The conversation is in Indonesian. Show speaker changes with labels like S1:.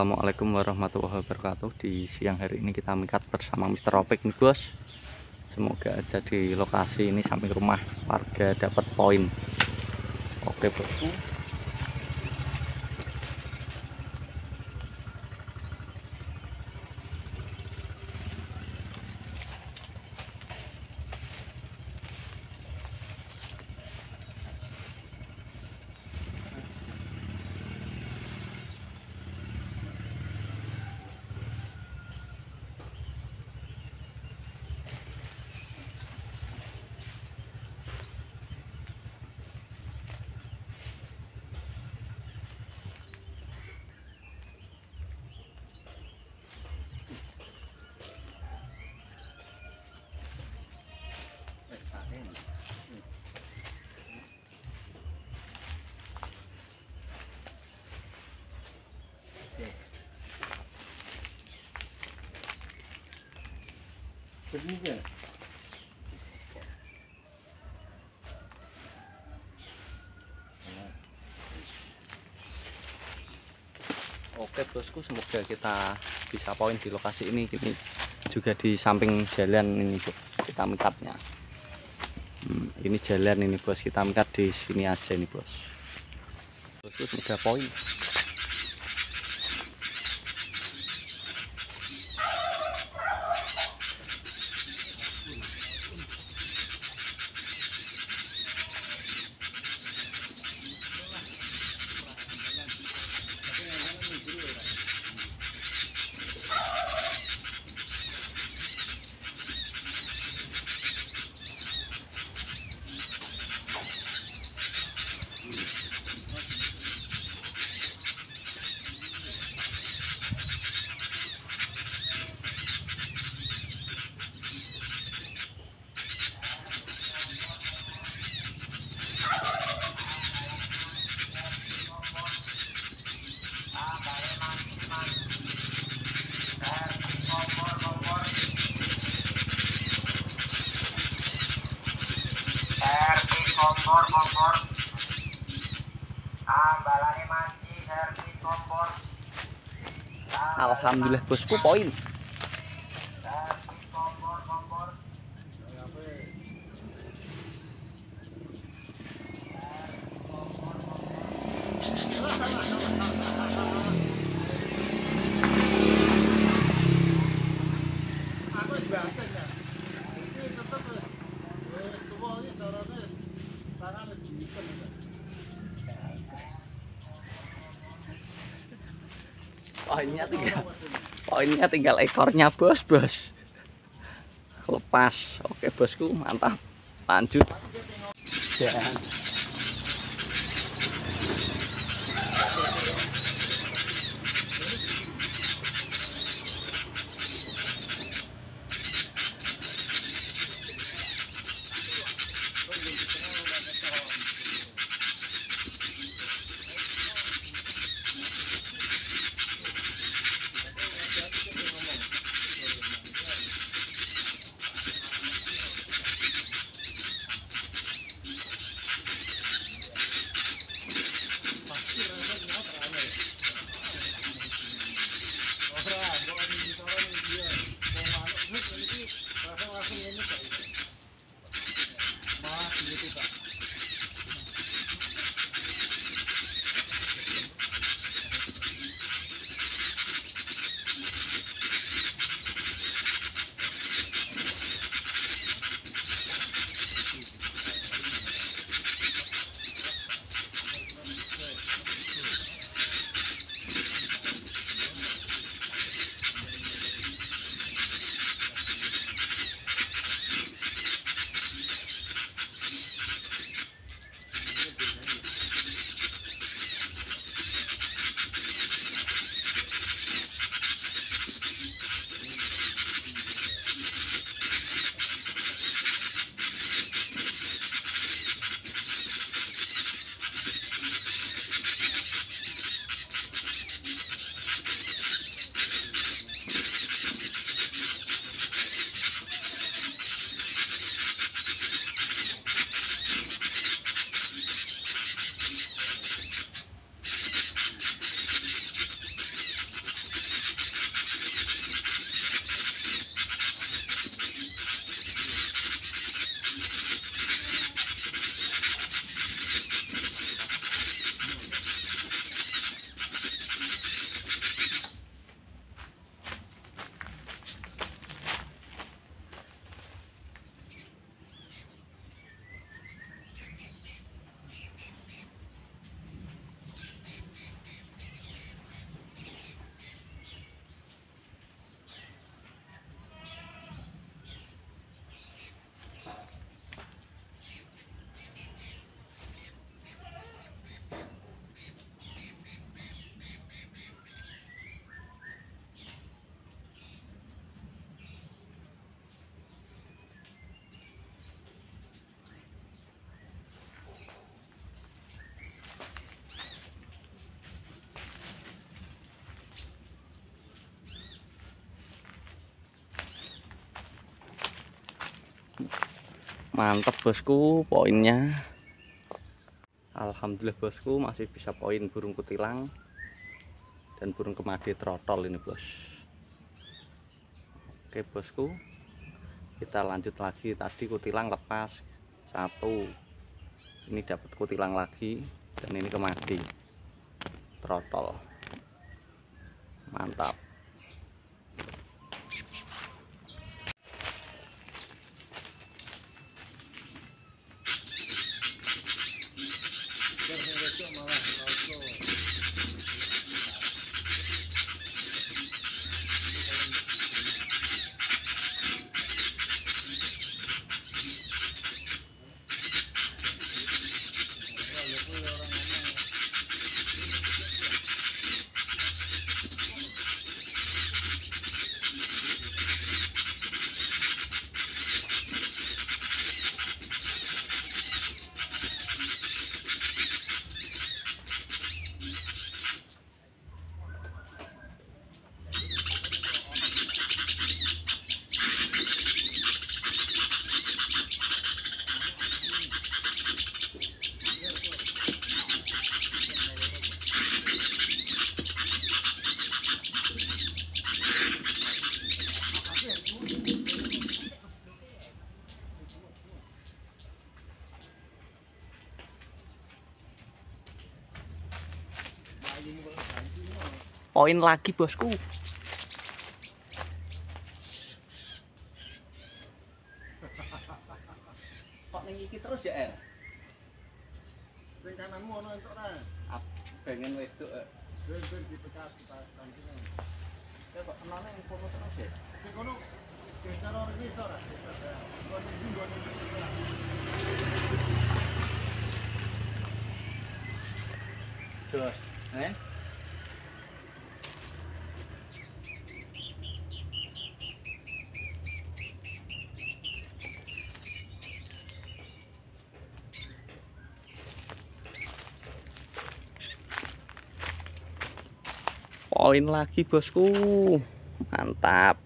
S1: Assalamualaikum warahmatullahi wabarakatuh. Di siang hari ini kita mikat bersama Mr. Opik nih bos. Semoga aja di lokasi ini samping rumah warga dapat poin. Oke bosku.
S2: Berniaga.
S1: Oke bosku, semoga kita bisa poin di lokasi ini. Ini juga di samping jalan ini bos, kita mikatnya. Ini jalan ini bos, kita mikat di sini aja nih bos. Bosku semoga poin.
S2: Kompor balane manci servis kompor.
S1: Alhamdulillah bosku poin.
S2: Servis kompor aku wis banten ya. Iki tetep wis tuwa iki carane tangane diiken.
S1: Poinnya tinggal ekornya bos. Lepas. Oke bosku, mantap. Lanjut. Dan Mantap bosku poinnya. Alhamdulillah bosku masih bisa poin burung kutilang dan burung kemadi trotol ini bos. Oke bosku, kita lanjut lagi. Tadi kutilang lepas satu, ini dapat kutilang lagi, dan ini kemadi trotol. Mantap.
S2: Besok malah langsung.
S1: Poin lagi bosku. Kok ning iki terus ya, Er?
S2: Sing kananmu ono entuk ra.
S1: Pengen wedok.
S2: Ben dipecat tangkingan.
S1: Ya kok kenane ning kono terus ya?
S2: Sing kono geser ora iso ra. Kono ndi kono.
S1: Terus, poin lagi bosku. Mantap.